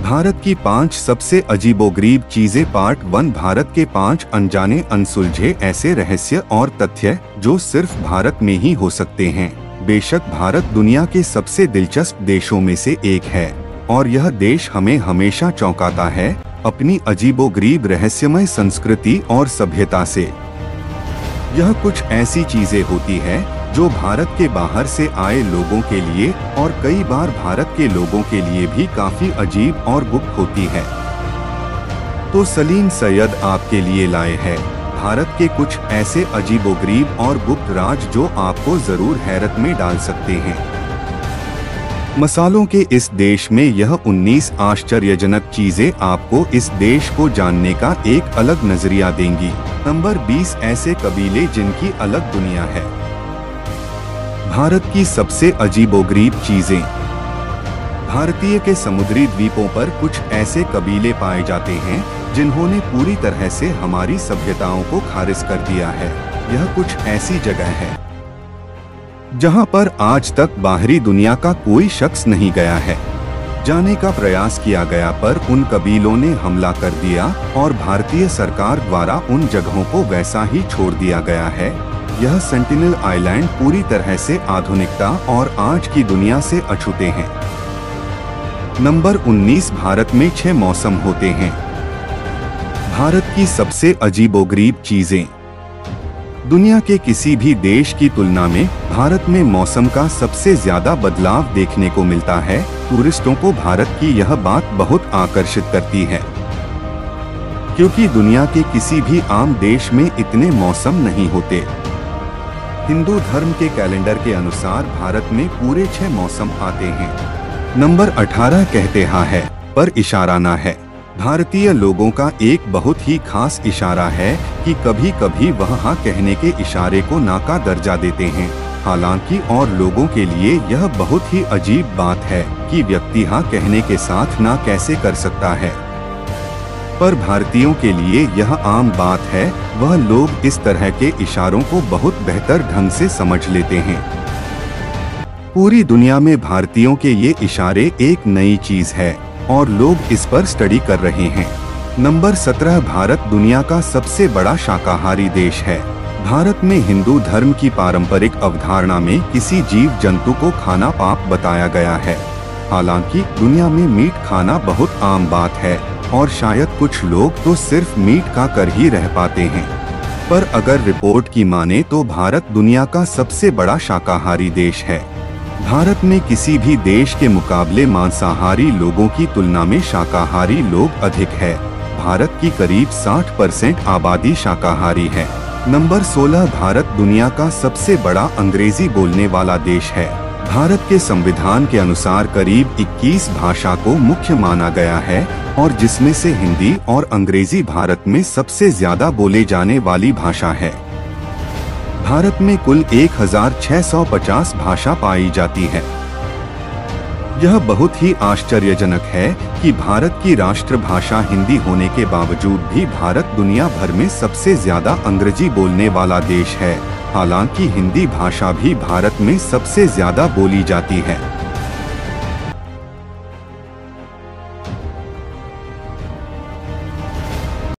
भारत की 5 सबसे अजीबोगरीब चीजें पार्ट 1। भारत के 5 अनजाने अनसुलझे ऐसे रहस्य और तथ्य जो सिर्फ भारत में ही हो सकते हैं। बेशक भारत दुनिया के सबसे दिलचस्प देशों में से एक है और यह देश हमें हमेशा चौंकाता है अपनी अजीबोगरीब रहस्यमय संस्कृति और सभ्यता से। यह कुछ ऐसी चीजें होती है जो भारत के बाहर से आए लोगों के लिए और कई बार भारत के लोगों के लिए भी काफी अजीब और गुप्त होती है। तो सलीम सैयद आपके लिए लाए हैं भारत के कुछ ऐसे अजीबोगरीब और गुप्त राज जो आपको जरूर हैरत में डाल सकते हैं। मसालों के इस देश में यह 19 आश्चर्यजनक चीजें आपको इस देश को जानने का एक अलग नजरिया देंगी। नंबर 20 ऐसे कबीले जिनकी अलग दुनिया है। भारत की सबसे अजीबोगरीब चीजें। भारतीय के समुद्री द्वीपों पर कुछ ऐसे कबीले पाए जाते हैं जिन्होंने पूरी तरह से हमारी सभ्यताओं को खारिज कर दिया है। यह कुछ ऐसी जगह है जहां पर आज तक बाहरी दुनिया का कोई शख्स नहीं गया है। जाने का प्रयास किया गया पर उन कबीलों ने हमला कर दिया और भारतीय सरकार द्वारा उन जगहों को वैसा ही छोड़ दिया गया है। यह सेंटिनल आइलैंड पूरी तरह से आधुनिकता और आज की दुनिया से अछूते हैं। नंबर 19 भारत में 6 मौसम होते हैं। भारत की सबसे अजीबोगरीब चीजें। दुनिया के किसी भी देश की तुलना में भारत में मौसम का सबसे ज्यादा बदलाव देखने को मिलता है। टूरिस्टों को भारत की यह बात बहुत आकर्षित करती है क्योंकि दुनिया के किसी भी आम देश में इतने मौसम नहीं होते। हिंदू धर्म के कैलेंडर के अनुसार भारत में पूरे 6 मौसम आते हैं। नंबर 18 कहते हाँ है पर इशारा ना है। भारतीय लोगों का एक बहुत ही खास इशारा है कि कभी कभी वह हाँ कहने के इशारे को ना का दर्जा देते हैं। हालांकि और लोगों के लिए यह बहुत ही अजीब बात है कि व्यक्ति हाँ कहने के साथ ना कैसे कर सकता है, पर भारतीयों के लिए यह आम बात है। वह लोग इस तरह के इशारों को बहुत बेहतर ढंग से समझ लेते हैं। पूरी दुनिया में भारतीयों के ये इशारे एक नई चीज है और लोग इस पर स्टडी कर रहे हैं। नंबर 17 भारत दुनिया का सबसे बड़ा शाकाहारी देश है। भारत में हिंदू धर्म की पारंपरिक अवधारणा में किसी जीव जंतु को खाना पाप बताया गया है। हालांकि दुनिया में मीट खाना बहुत आम बात है और शायद कुछ लोग तो सिर्फ मीट खा कर ही रह पाते हैं, पर अगर रिपोर्ट की माने तो भारत दुनिया का सबसे बड़ा शाकाहारी देश है। भारत में किसी भी देश के मुकाबले मांसाहारी लोगों की तुलना में शाकाहारी लोग अधिक है। भारत की करीब 60% आबादी शाकाहारी है। नंबर 16 भारत दुनिया का सबसे बड़ा अंग्रेजी बोलने वाला देश है। भारत के संविधान के अनुसार करीब 21 भाषा को मुख्य माना गया है और जिसमें से हिंदी और अंग्रेजी भारत में सबसे ज्यादा बोले जाने वाली भाषा है। भारत में कुल 1650 भाषा पाई जाती है। यह बहुत ही आश्चर्यजनक है कि भारत की राष्ट्रभाषा हिंदी होने के बावजूद भी भारत दुनिया भर में सबसे ज्यादा अंग्रेजी बोलने वाला देश है। हालांकि हिंदी भाषा भी भारत में सबसे ज्यादा बोली जाती है।